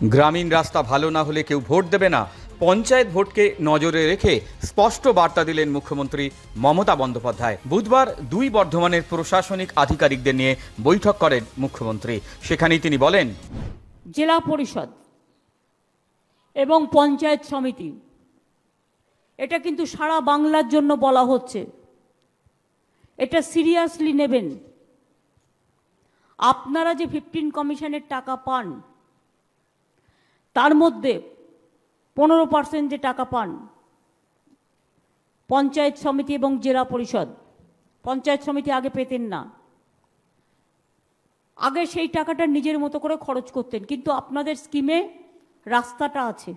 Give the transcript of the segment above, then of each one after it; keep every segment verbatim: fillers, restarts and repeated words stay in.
গ্রামীণ রাস্তা ভালো না হলে কেউ ভোট দেবে না, পঞ্চায়েত ভোটকে নজরে রেখে স্পষ্ট বার্তা দিলেন মুখ্যমন্ত্রী মমতা বন্দ্যোপাধ্যায়। বুধবার দুই বর্ধমানের প্রশাসনিক আধিকারিকদের নিয়ে বৈঠক করেন মুখ্যমন্ত্রী। সেখানেই তিনি বলেন, জেলা পরিষদ এবং পঞ্চায়েত সমিতি এটা কিন্তু সারা বাংলার জন্য বলা হচ্ছে, এটা সিরিয়াসলি নেবেন। আপনারা যে ফিফটিন কমিশনের টাকা পান তার মধ্যে পনেরো পার্সেন্ট যে টাকা পান পঞ্চায়েত সমিতি এবং জেলা পরিষদ, পঞ্চায়েত সমিতি আগে পেতেন না, আগে সেই টাকাটা নিজের মতো করে খরচ করতেন, কিন্তু আপনাদের স্কিমে রাস্তাটা আছে।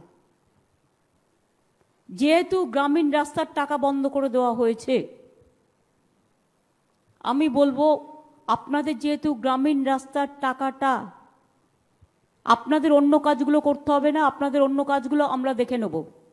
যেহেতু গ্রামীণ রাস্তার টাকা বন্ধ করে দেওয়া হয়েছে, আমি বলবো আপনাদের যেহেতু গ্রামীণ রাস্তার টাকাটা, আপনাদের অন্য কাজগুলো করতে হবে না, আপনাদের অন্য কাজগুলো আমরা দেখে নেব,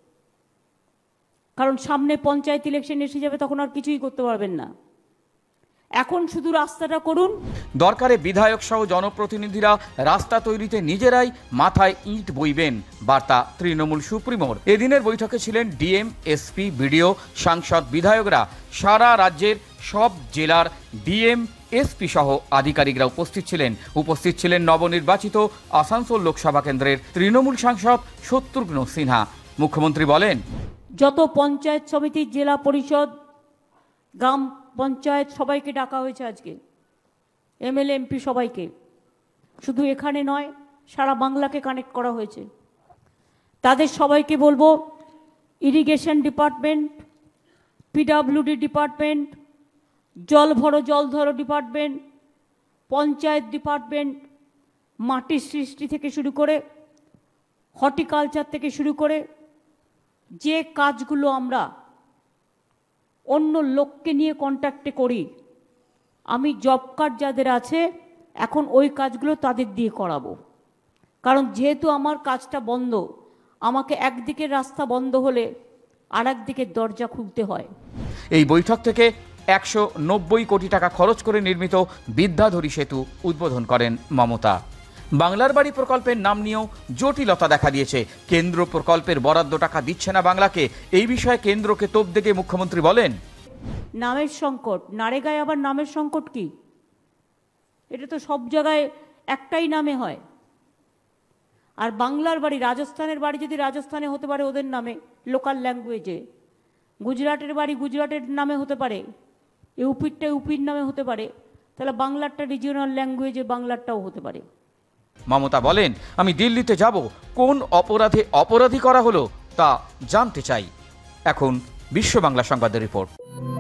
কারণ সামনে পঞ্চায়েত ইলেকশন এসে যাবে, তখন আর কিছুই করতে পারবেন না। এখন শুধু রাস্তাটা করুন। দরকারে বিধায়ক সহ জনপ্রতিনিধিরা রাস্তা তৈরিতে নিজেরাই মাথায় ইট বইবেন, বার্তা তৃণমূল সুপ্রিমোর। এদিনের বৈঠকে ছিলেন ডিএম, এসপি, বিডিও, সাংসদ, বিধায়করা। সারা রাজ্যের সব জেলার ডিএম, এসপি সহ আধিকারিকরা উপস্থিত ছিলেন। উপস্থিত ছিলেন নবনির্বাচিত আসানসোল লোকসভা কেন্দ্রের তৃণমূল সাংসদ শত্রুঘ্ন সিনহা। মুখ্যমন্ত্রী বলেন, যত পঞ্চায়েত সমিতি, জেলা পরিষদ, গ্রাম পঞ্চায়েত সবাইকে ডাকা হয়েছে আজকে, এমএলএ, এমপি সবাইকে, শুধু এখানে নয় সারা বাংলাকে কানেক্ট করা হয়েছে। তাদের সবাইকে বলবো, ইরিগেশন ডিপার্টমেন্ট, পিডাব্লিউডি ডিপার্টমেন্ট, জল ভরো জল ধরো ডিপার্টমেন্ট, পঞ্চায়েত ডিপার্টমেন্ট, মাটির সৃষ্টি থেকে শুরু করে হর্টিকালচার থেকে শুরু করে যে কাজগুলো আমরা অন্য লোককে নিয়ে কন্ট্যাক্টে করি, আমি জব কার্ড যাদের আছে এখন ওই কাজগুলো তাদের দিয়ে করাবো। কারণ যেহেতু আমার কাজটা বন্ধ, আমাকে একদিকের রাস্তা বন্ধ হলে আর একদিকের দরজা খুলতে হয়। এই বৈঠক থেকে একশো নব্বই কোটি টাকা খরচ করে নির্মিত বিদ্যাধরী সেতু উদ্বোধন করেন মমতা। বাংলার বাড়ি প্রকল্পের নাম নিয়েও জটিলতা দেখা দিয়েছে। কেন্দ্র প্রকল্পের বরাদ্দ টাকা দিচ্ছে না বাংলাকে। এই বিষয়ে কেন্দ্রকে তোপ দেগে মুখ্যমন্ত্রী বলেন, নামের সংকট, নারেগায় আবার নামের সংকট কি? এটা তো সব জায়গায় একটাই নামে হয়। আর বাংলার বাড়ি, রাজস্থানের বাড়ি যদি রাজস্থানে হতে পারে ওদের নামে, লোকাল ল্যাঙ্গুয়েজে, গুজরাটের বাড়ি গুজরাটের নামে হতে পারে, ইউপিরটা ইউপির নামে হতে পারে, তাহলে বাংলারটা রিজিওনাল ল্যাঙ্গুয়েজে বাংলারটাও হতে পারে। মমতা বলেন, আমি দিল্লিতে যাব, কোন অপরাধে অপরাধী করা হলো তা জানতে চাই। এখন বিশ্ব বাংলা সংবাদের রিপোর্ট।